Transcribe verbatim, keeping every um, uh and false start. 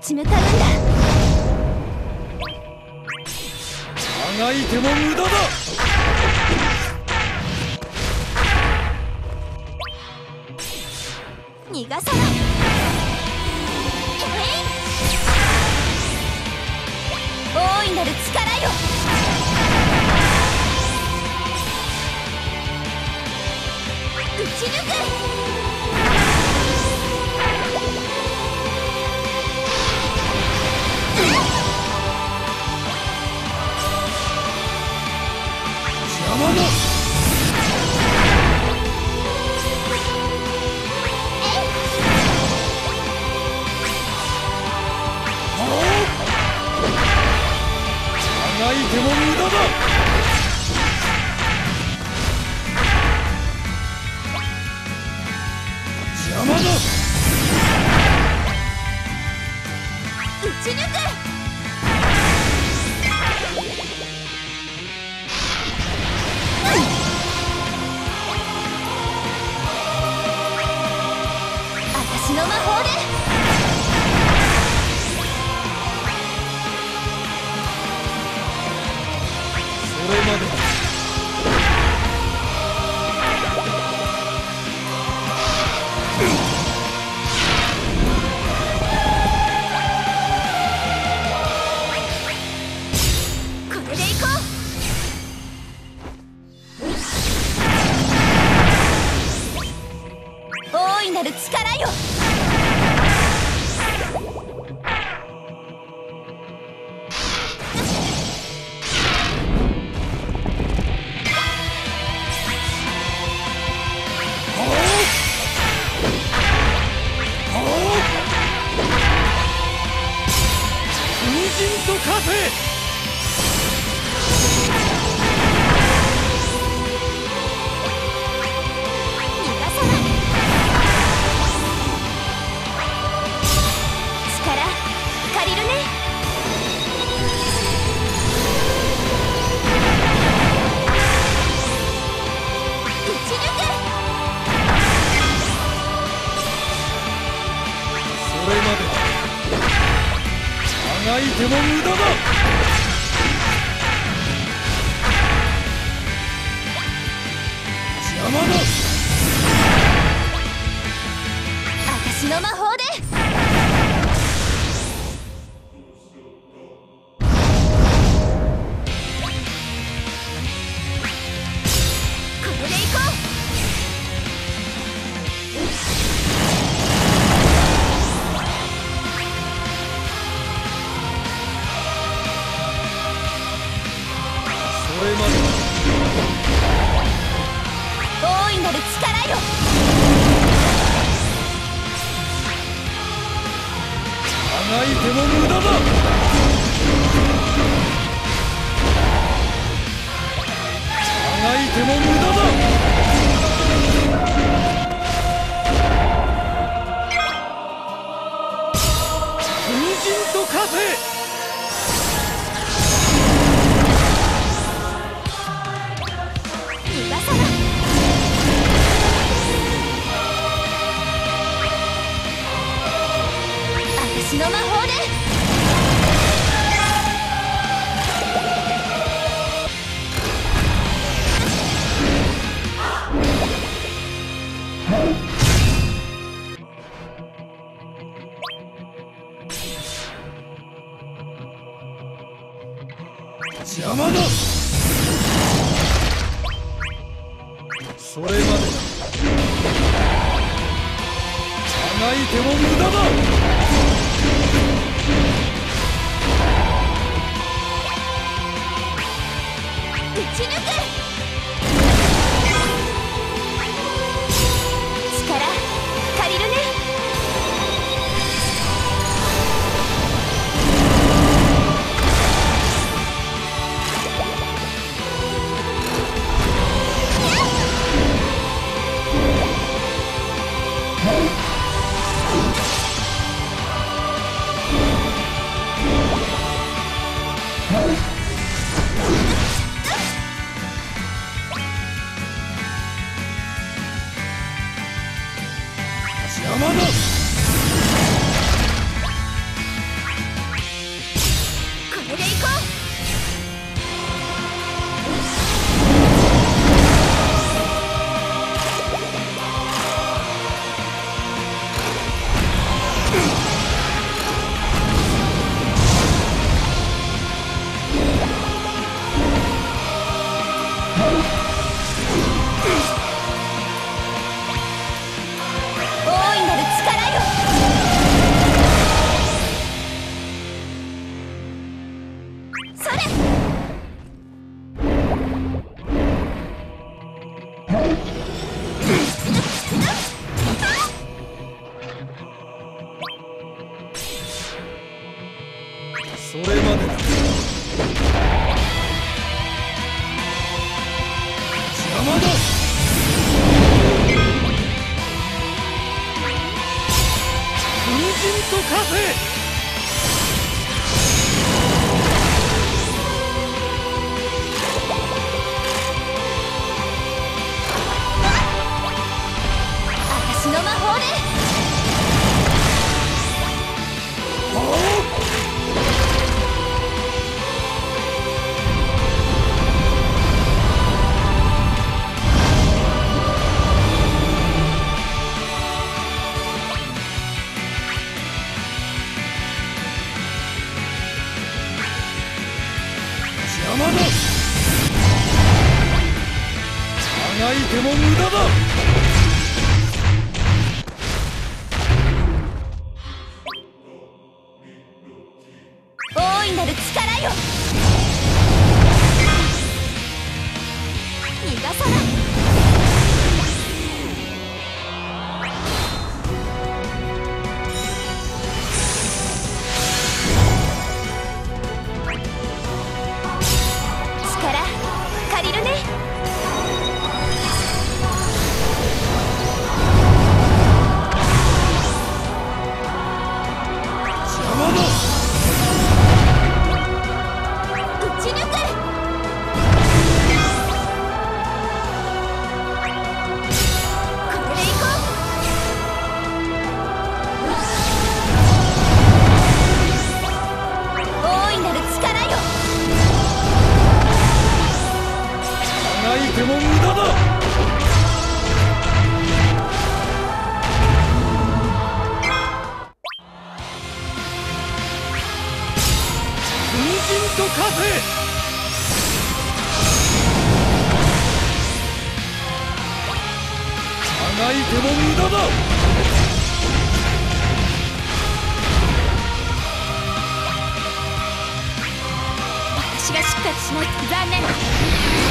ち向かうんだ。 あがいても無駄だ。 逃がさない。大いなる力よ。打ち抜く。 邪魔だ。あがいても無駄だ。邪魔だ。 打ち抜く。私の魔法で。 それまでだ。 これでいこう。大いなる力よ。 風神と化せ。 逃がさない。力借りるね。打ち抜く。 それまでだ。あがいても無駄だ。邪魔だ。 私の魔法で。これでいこう。 それまでだ。 大いなる力よ。 あがいても無駄だ。あがいても無駄だ。風神と化せ。 逃がさない。私の魔法で。 邪魔だ。それまでだ。あがいても無駄だ。 打ち抜く。力借りるね。 邪魔だ。 と化せ。 私の魔法で。 邪魔だ。あがいても無駄だ。 大いなる力よ、逃がさない。力借りるね。 邪魔だ。 打ち抜く。これでいこう。大いなる力よ、 あがいても無駄だ。粉塵と化せ。あがいても無駄だ。 私がしっかりしないと。残念。